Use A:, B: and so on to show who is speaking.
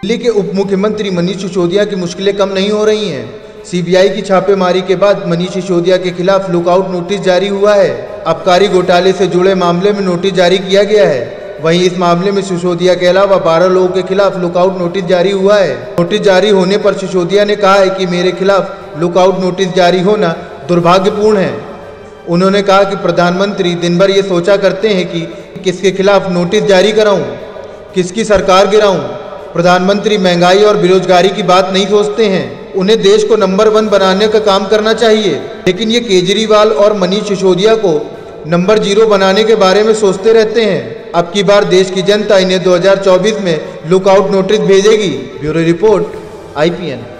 A: दिल्ली के उप मुख्यमंत्री मनीष सिसोदिया की मुश्किलें कम नहीं हो रही हैं। सीबीआई की छापेमारी के बाद मनीष सिसोदिया के खिलाफ लुकआउट नोटिस जारी हुआ है। आबकारी घोटाले से जुड़े मामले में नोटिस जारी किया गया है। वहीं इस मामले में सिसोदिया के अलावा 12 लोगों के खिलाफ लुकआउट नोटिस जारी हुआ है। नोटिस जारी होने पर सिसोदिया ने कहा है कि मेरे खिलाफ लुकआउट नोटिस जारी होना दुर्भाग्यपूर्ण है। उन्होंने कहा कि प्रधानमंत्री दिन भर ये सोचा करते हैं कि किसके खिलाफ नोटिस जारी कराऊं, किसकी सरकार गिराऊं। प्रधानमंत्री महंगाई और बेरोजगारी की बात नहीं सोचते हैं। उन्हें देश को नंबर 1 बनाने का काम करना चाहिए, लेकिन ये केजरीवाल और मनीष सिसोदिया को नंबर 0 बनाने के बारे में सोचते रहते हैं। अब की बार देश की जनता इन्हें 2024 में लुकआउट नोटिस भेजेगी। Bureau report, IPN।